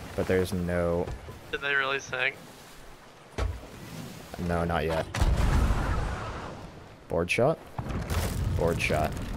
but there's no... Did they really sing? No, not yet. Board shot? Board shot.